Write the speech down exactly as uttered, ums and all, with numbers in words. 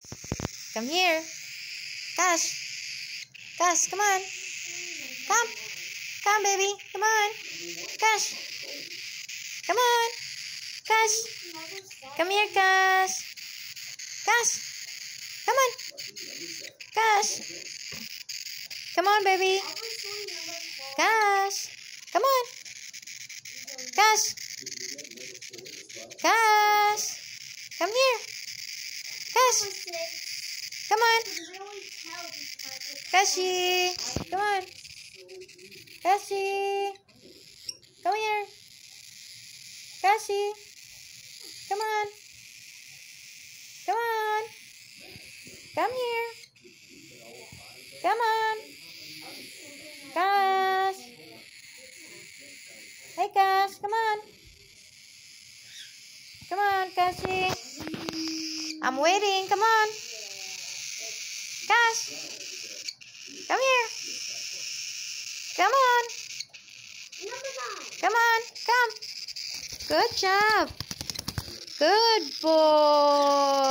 Come here. Cash. Cash, come on. Come. Come, baby. Come on. Cash. Come on. Cash. Come here, Cash. Cash. Come on. Cash. Come on, baby. Cash. Come on. Cash. Cash. Come here. Cash. Come on. Cassie. Come on. Cassie. Come here. Cassie. Come on. Come on. Come here. Come on. Cass. Hey, Cass. Come on. Come on, Cassie. I'm waiting. Come on. Cass. Come here. Come on. Come on. Come. Good job. Good boy.